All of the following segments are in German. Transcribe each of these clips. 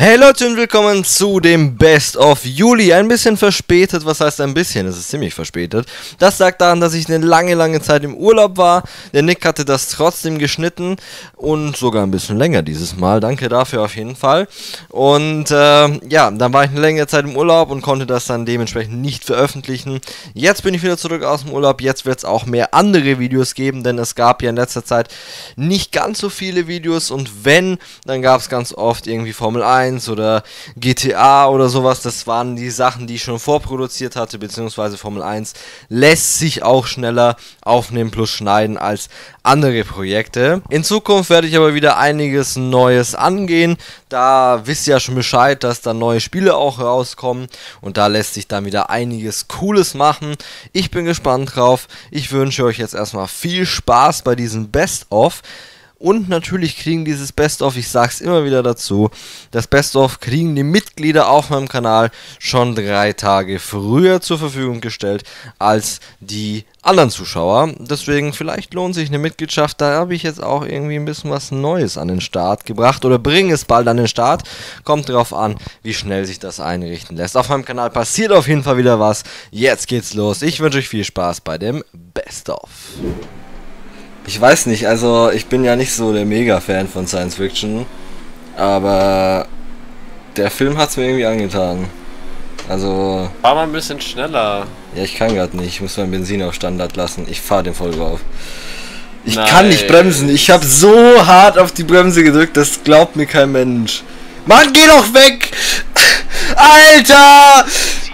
Hey Leute und willkommen zu dem Best of Juli. Ein bisschen verspätet, was heißt ein bisschen? Es ist ziemlich verspätet. Das lag daran, dass ich eine lange Zeit im Urlaub war. Der Nick hatte das trotzdem geschnitten und sogar ein bisschen länger dieses Mal. Danke dafür auf jeden Fall. Und ja, dann war ich eine längere Zeit im Urlaub und konnte das dann dementsprechend nicht veröffentlichen. Jetzt bin ich wieder zurück aus dem Urlaub. Jetzt wird es auch mehr andere Videos geben, denn es gab ja in letzter Zeit nicht ganz so viele Videos und wenn, dann gab es ganz oft irgendwie Formel 1 oder GTA oder sowas. Das waren die Sachen, die ich schon vorproduziert hatte, beziehungsweise Formel 1 lässt sich auch schneller aufnehmen plus schneiden als andere Projekte. In Zukunft werde ich aber wieder einiges Neues angehen. Da wisst ihr ja schon Bescheid, dass da neue Spiele auch rauskommen und da lässt sich dann wieder einiges Cooles machen. Ich bin gespannt drauf. Ich wünsche euch jetzt erstmal viel Spaß bei diesem Best-of. Und natürlich kriegen dieses Best-of, ich sag's immer wieder dazu, das Best-of kriegen die Mitglieder auf meinem Kanal schon 3 Tage früher zur Verfügung gestellt als die anderen Zuschauer. Deswegen vielleicht lohnt sich eine Mitgliedschaft. Da habe ich jetzt auch irgendwie ein bisschen was Neues an den Start gebracht oder bringe es bald an den Start. Kommt drauf an, wie schnell sich das einrichten lässt. Auf meinem Kanal passiert auf jeden Fall wieder was. Jetzt geht's los. Ich wünsche euch viel Spaß bei dem Best-of. Ich weiß nicht, also ich bin ja nicht so der Mega-Fan von Science Fiction, aber der Film hat's mir irgendwie angetan. Also... Fahr mal ein bisschen schneller. Ja, ich kann gerade nicht, ich muss mein Benzin auf Standard lassen. Ich fahre den voll drauf. Ich kann nicht bremsen, ich habe so hart auf die Bremse gedrückt, das glaubt mir kein Mensch. Mann, geh doch weg! Alter!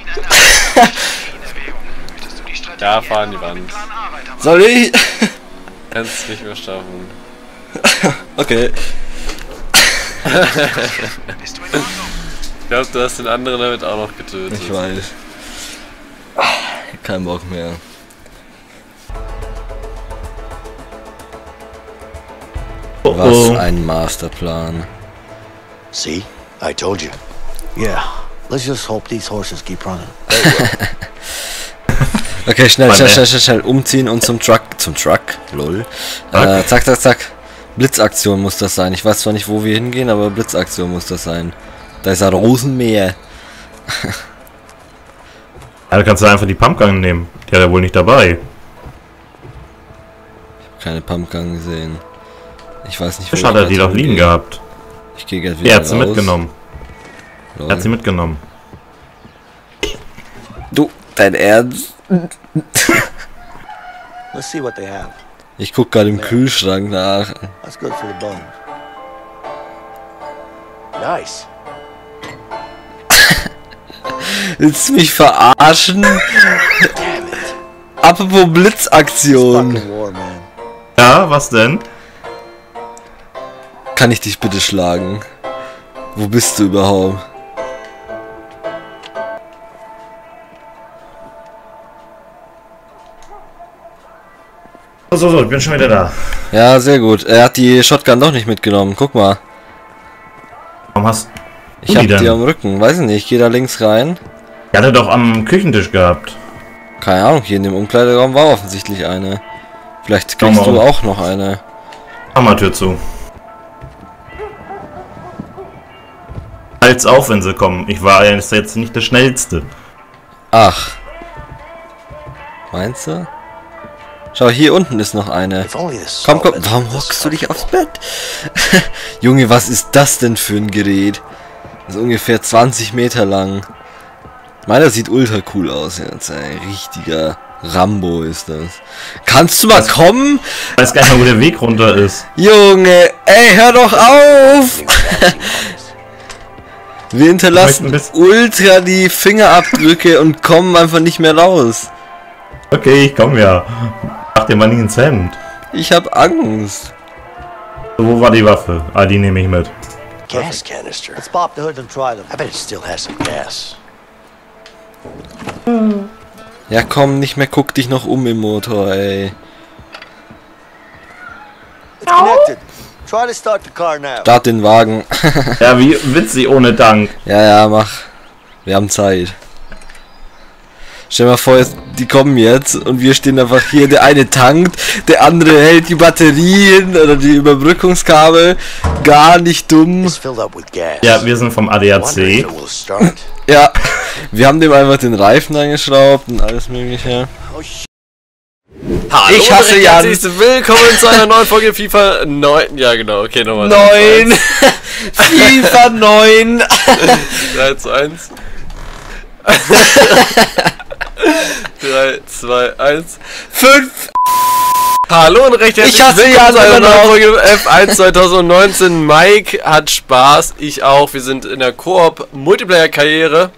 Ja, fahr an die Wand. Soll ich? Kannst nicht mehr schaffen. Okay. Ich glaube, du hast den anderen damit auch noch getötet. Ich weiß. Kein Bock mehr. Was ein Masterplan. See? I told you. Yeah. Let's just hope these horses keep running. Okay, schnell umziehen und zum Truck. Zum Truck? Lol. Zack. Blitzaktion muss das sein. Ich weiß zwar nicht, wo wir hingehen, aber Blitzaktion muss das sein. Da ist ein Rosenmäher. Ja, da kannst du einfach die Pumpgun nehmen. Die hat er wohl nicht dabei. Ich habe keine Pumpgun gesehen. Ich weiß nicht, wo hat er die doch liegen gehabt. Ich gehe gleich wieder raus. Er hat sie mitgenommen. Lol. Er hat sie mitgenommen. Du, dein Ernst? Let's see what they have. Ich guck gerade im Kühlschrank nach. That's good for the bones. Nice. Willst du mich verarschen? Apropos Blitzaktion. War, man. Ja, was denn? Kann ich dich bitte schlagen? Wo bist du überhaupt? So, ich bin schon wieder da. Ja, sehr gut. Er hat die Shotgun doch nicht mitgenommen. Guck mal. Warum hast Ich hab die am Rücken. Weiß ich nicht. Ich gehe da links rein. Er hatte doch am Küchentisch gehabt. Keine Ahnung. Hier in dem Umkleideraum war offensichtlich eine. Vielleicht kriegst du auch noch eine. Hammertür zu. Halt's auf, wenn sie kommen. Ich war jetzt nicht der Schnellste. Ach. Meinst du? Schau, hier unten ist noch eine. Komm. Warum hockst du dich aufs Bett? Junge, was ist das denn für ein Gerät? Das ist ungefähr 20 Meter lang. Meiner sieht ultra cool aus jetzt. Ein richtiger Rambo ist das. Kannst du mal kommen? Ich weiß gar nicht mal, wo der Weg runter ist. Junge, ey, hör doch auf! Wir hinterlassen ultra die Fingerabdrücke und kommen einfach nicht mehr raus. Okay, ich komm ja. Mach dir mal nicht ins Hemd. Ich hab Angst. Wo war die Waffe? Ah, die nehme ich mit. Gas canister. Let's pop the hood and try them. I bet it still has some gas. Ja komm, nicht mehr guck dich noch um im Motor, ey. It's connected. Try to start the car now. Start den Wagen. Ja, wie witzig ohne Dank. Ja, mach. Wir haben Zeit. Stell dir mal vor, die kommen jetzt und wir stehen einfach hier. Der eine tankt, der andere hält die Batterien oder die Überbrückungskabel. Gar nicht dumm. It's filled up with gas. Ja, wir sind vom Wondering if ADAC. it will start. Ja, wir haben dem einfach den Reifen angeschraubt und alles mögliche. Oh shit. Hallo Ich hasse und Jan. herzlich willkommen zu einer neuen Folge FIFA 9. Ja, genau, okay, nochmal. 9! FIFA 9! 3, 2, 1. 3, 2, 1. 5! Hallo und recht herzlich Ich hasse willkommen Jan zu einer immer noch. neuen Folge F1 2019. Mike hat Spaß, ich auch. Wir sind in der Koop-Multiplayer-Karriere.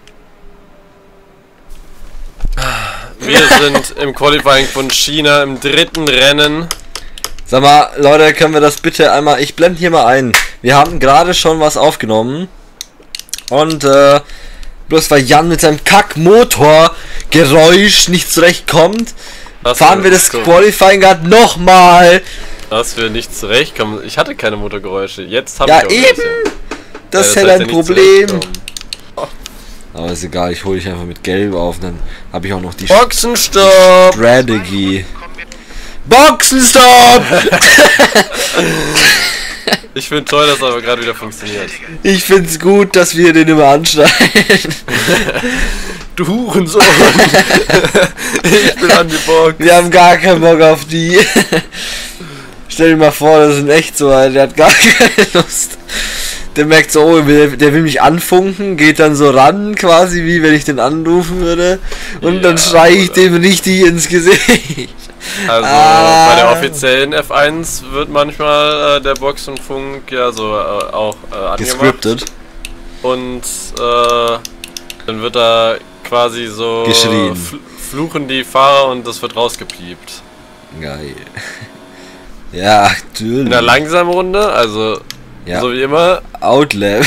Wir sind im Qualifying von China im 3. Rennen. Sag mal, Leute, können wir das bitte einmal... Ich blende hier mal ein. Wir haben gerade schon was aufgenommen. Und, bloß weil Jan mit seinem Kackmotorgeräusch nicht zurechtkommt, fahren wir das Qualifying gerade nochmal. Dass wir nicht zurechtkommen. Ich hatte keine Motorgeräusche. Jetzt habe Ja, ich auch eben. welche. Das ist ja heißt dein nicht Problem. zurechtkommen. Aber ist egal, ich hole dich einfach mit Gelb auf, dann habe ich auch noch die Boxenstopp! Strategy. Boxenstopp! Ich finde toll, dass aber gerade wieder funktioniert. Ich find's gut, dass wir den immer anschreien. Du Hurensohn! Ich bin an die Box. Wir haben gar keinen Bock auf die. Stell dir mal vor, das sind echt so, der hat gar keine Lust. Der merkt so, oh, der will mich anfunken, geht dann so ran, quasi wie wenn ich den anrufen würde. Und dann schrei ich dem richtig ins Gesicht. Also bei der offiziellen F1 wird manchmal der Boxenfunk ja so auch angemacht. Gescriptet. Und dann wird da quasi so Geschrien. Fluchen die Fahrer und das wird rausgepiept. Geil. Ja, natürlich. In der langsamen Runde, also Ja. so wie immer. Outlap.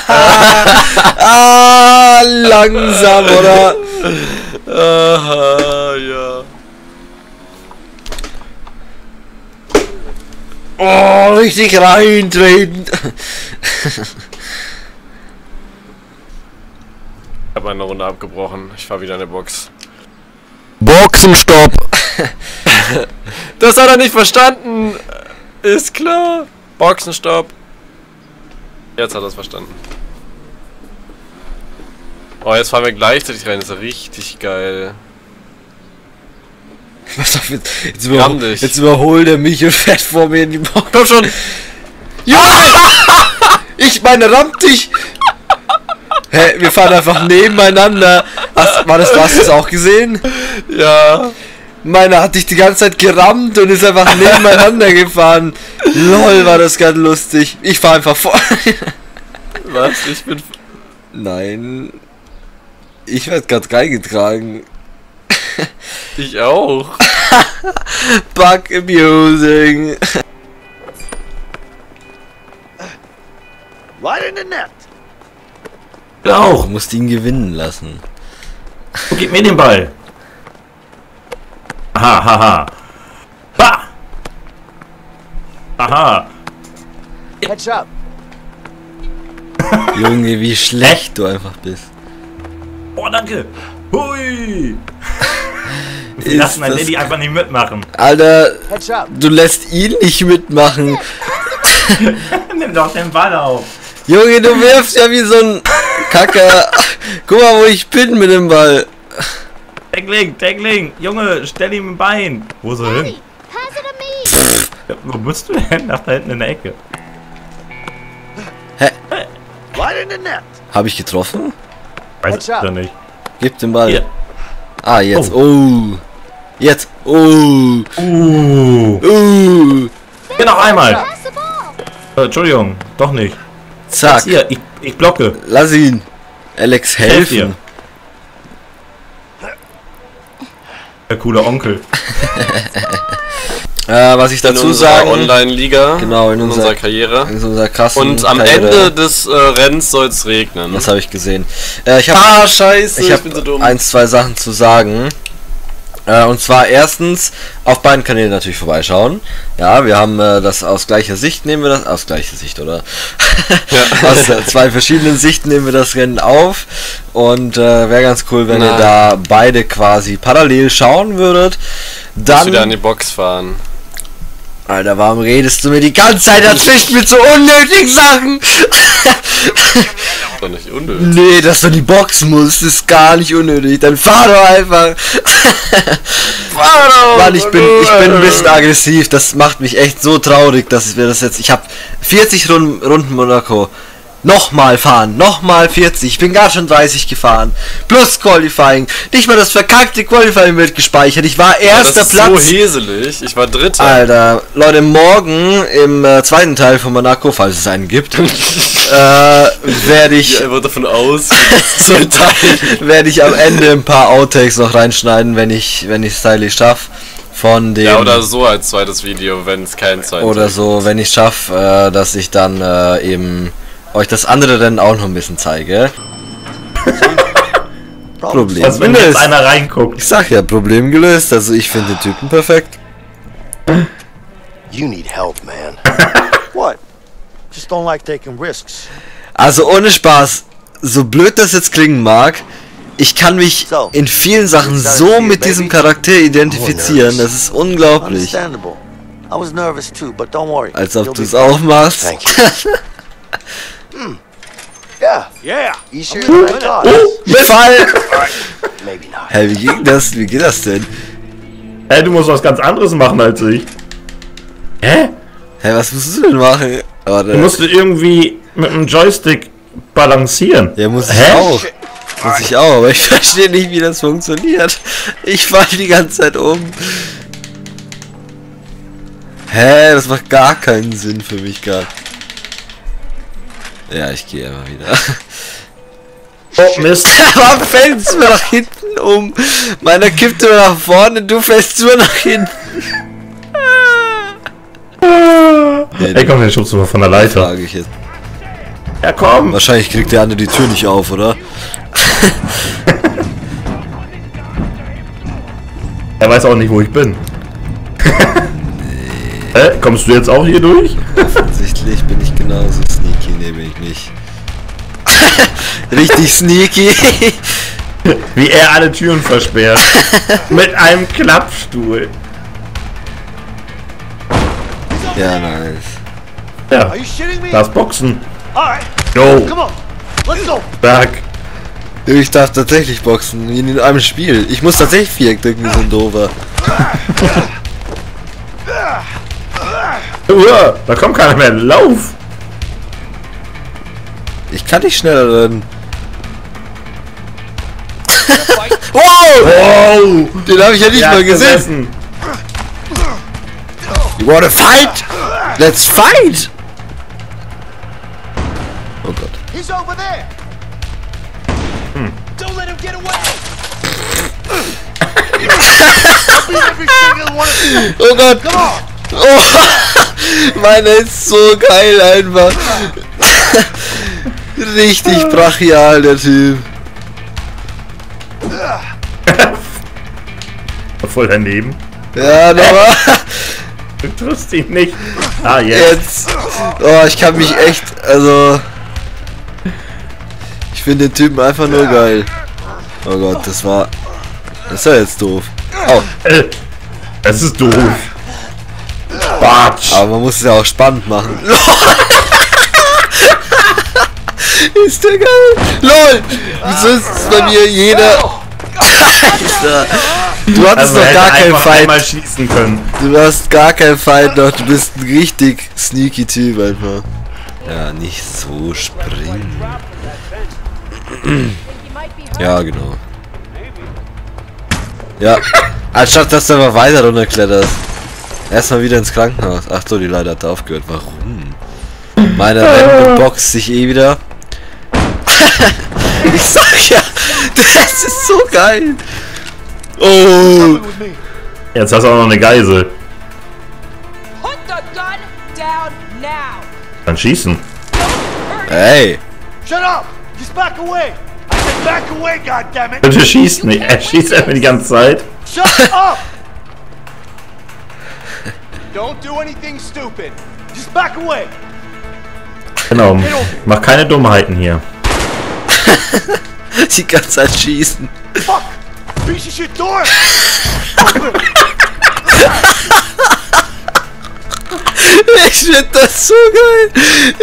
Langsam, oder? Aha, ja. Oh, richtig reintreten. Ich habe eine Runde abgebrochen. Ich fahre wieder in der Box. Boxenstopp. Das hat er nicht verstanden. Ist klar. Boxenstopp. Jetzt hat er es verstanden. Oh, jetzt fahren wir gleichzeitig rein. Das ist richtig geil. Pass auf, jetzt Ramm dich. jetzt überholt er mich und fährt vor mir in die Box. Komm schon. Junge! Ich meine, ramm dich! Hä, wir fahren einfach nebeneinander. Hast du das auch gesehen? Ja. Meiner hat dich die ganze Zeit gerammt und ist einfach nebeneinander gefahren. Lol, war das ganz lustig. Ich fahr einfach vor. Was? Ich bin... Nein. Ich werd grad reingetragen. Ich auch. Bug amusing. Right in the net. Auch. Musst ihn gewinnen lassen. Gib mir den Ball. Aha, haha. Ha! Aha. Catch up. Junge, wie schlecht du einfach bist. Oh, danke. Hui. Wir Ist lassen ein das Lady einfach nicht mitmachen. Alter, Catch up. du lässt ihn nicht mitmachen. Nimm doch den Ball auf. Junge, du wirfst ja wie so ein Kacker. Guck mal, wo ich bin mit dem Ball. Tackling. Junge, stell ihm ein Bein. Wo ist er hin? Ja, wo bist du denn? Nach da hinten in der Ecke. Right in the net. Habe ich getroffen? Weiß ich doch nicht. Gib den Ball. Hier. Ah, jetzt. Oh. Jetzt. Oh. Hier noch einmal. Entschuldigung, doch nicht. Zack. Hier, ich blocke. Lass ihn. Alex, Helf dir. helfen. Der coole Onkel. Was ich dazu sagen. Online-Liga. Genau, in unserer Karriere. In unserer krassen Und am Karriere. Ende des Rennens soll es regnen. Das habe ich gesehen. Ich habe Scheiße, ich bin hab so dumm. 1, 2 Sachen zu sagen. Und zwar erstens auf beiden Kanälen natürlich vorbeischauen. Ja, wir haben das aus gleicher Sicht, nehmen wir das, aus gleicher Sicht, oder? Ja. Aus zwei verschiedenen Sichten nehmen wir das Rennen auf. Und wäre ganz cool, wenn ihr da beide quasi parallel schauen würdet. Dann wieder an die Box fahren. Alter, warum redest du mir die ganze Zeit dazwischen mit so unnötigen Sachen? Doch nicht unnötig. Nee, dass du in die Box musst, ist gar nicht unnötig. Dann fahr doch einfach. Fahr doch! Mann, ich bin ein bisschen aggressiv. Das macht mich echt so traurig, dass wir das jetzt... Ich habe 40 Runden Monaco. Nochmal fahren, nochmal 40. Ich bin gar schon 30 gefahren. Plus Qualifying. Nicht mal das verkackte Qualifying wird gespeichert. Ich war erster Platz. Das ist so häselig. Ich war dritter. Alter, Leute, morgen im zweiten Teil von Monaco, falls es einen gibt, werde ich... Ja, einfach davon aus, werde ich am Ende ein paar Outtakes noch reinschneiden, wenn ich stylisch schaffe. Von dem... Ja, oder so als zweites Video, wenn es kein zweites Oder so, wenn ich schaffe, dass ich dann eben... euch das andere Rennen auch noch ein bisschen zeige. Problem also wenn jetzt einer reinguckt. Ich sag ja, Problem gelöst. Also ich finde den Typen perfekt. You need help, man. What? Just don't like taking risks. Also ohne Spaß, so blöd das jetzt klingen mag, ich kann mich in vielen Sachen so mit diesem Charakter identifizieren. Das ist unglaublich. Als ob du es auch machst. Yeah. Fall! Hä, wie ging das? Wie geht das denn? Hey, du musst was ganz anderes machen als ich. Hä? Hä, was musst du denn machen? Warte. Du musst irgendwie mit dem Joystick balancieren. Ja, muss ich auch. Muss ich auch, aber ich verstehe nicht, wie das funktioniert. Ich fall die ganze Zeit um. Hä, das macht gar keinen Sinn für mich gerade. Ja, ich gehe immer wieder. Oh Mist. Warum fällst du mir nach hinten um? Meiner kippt nur nach vorne, du fällst nur nach hinten. Ey, komm, den schubst du mal von der Leiter. Frage ich jetzt. Ja, komm. Wahrscheinlich kriegt der andere die Tür nicht auf, oder? Er weiß auch nicht, wo ich bin. Kommst du jetzt auch hier durch? Offensichtlich bin ich genauso sneaky, ne, bin ich nicht. Richtig sneaky. Wie er alle Türen versperrt. Mit einem Klappstuhl. Ja, nice. Ja, das Boxen. Go. Stark. Ich darf tatsächlich boxen, in einem Spiel. Ich muss tatsächlich Viereck drücken, wie so ein Dover. Da kommt keiner mehr. Lauf! Ich kann nicht schneller rennen. Wow! Wow! Den habe ich ja nicht mal gesehen. You wanna fight? Let's fight! Oh Gott. He's over there. Don't let him get away. Oh Gott! Oh, meiner ist so geil einfach. Richtig brachial, der Typ. Voll daneben. Ja, nochmal. Du triffst ihn nicht. Ah, Jetzt. Oh, ich kann mich echt, also... Ich finde den Typen einfach nur geil. Oh Gott, das war... Das ist ja jetzt doof. Oh. Es ist doof. Batsch. Aber man muss es ja auch spannend machen. Ist der geil. LOL. Wieso ist es bei mir jeder... Alter. Du hattest noch gar keinen Fight. Schießen können. Du hast gar keinen Fight noch. Du bist ein richtig sneaky Typ einfach. Ja, nicht so springen. Ja, genau. Ja, anstatt dass du einfach weiter runterkletterst. Erstmal wieder ins Krankenhaus. Ach so, die Leiter hat aufgehört. Warum? Meine Rente boxt sich eh wieder. Ich sag ja, das ist so geil. Oh. Jetzt hast du auch noch eine Geisel. Dann schießen. Hey. Shut up. Just back away. Back away, goddammit! Bitte schießt nicht. Er schießt einfach die ganze Zeit. Shut up! Don't do anything stupid. Just back away. Genau. Mach keine Dummheiten hier. Die ganze Zeit schießen. Fuck! Piece of shit door! Ich finde das so geil.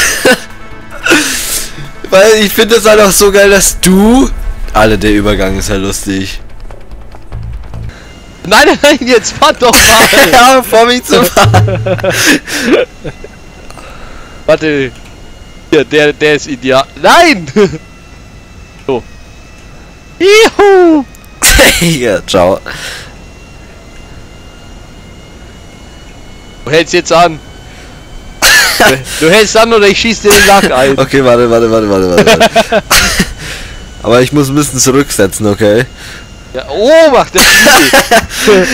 Weil ich finde es halt auch so geil, dass du... Alter, der Übergang ist ja lustig. Nein, nein, jetzt fahr doch mal! Ja, vor mich zu fahren. Warte. Hier, der ist ideal. Nein! So. Juhu! Ja, ciao. Du hältst jetzt an. Du hältst an oder ich schieß dir den Lack ein. Okay, warte. Aber ich muss ein bisschen zurücksetzen, okay? Ja, oh, macht der Spiel.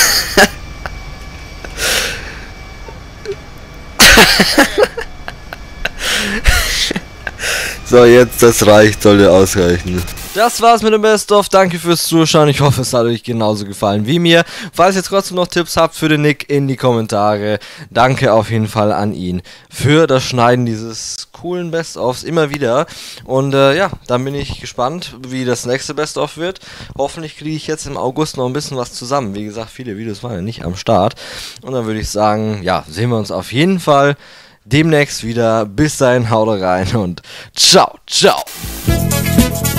So, jetzt, das reicht, sollte ausreichen. Das war's mit dem Best-of. Danke fürs Zuschauen. Ich hoffe, es hat euch genauso gefallen wie mir. Falls ihr trotzdem noch Tipps habt für den Nick, in die Kommentare. Danke auf jeden Fall an ihn für das Schneiden dieses coolen Best-ofs immer wieder. Und ja, dann bin ich gespannt, wie das nächste Best-of wird. Hoffentlich kriege ich jetzt im August noch ein bisschen was zusammen. Wie gesagt, viele Videos waren ja nicht am Start. Und dann würde ich sagen, ja, sehen wir uns auf jeden Fall demnächst wieder. Bis dahin, haut rein und ciao, ciao.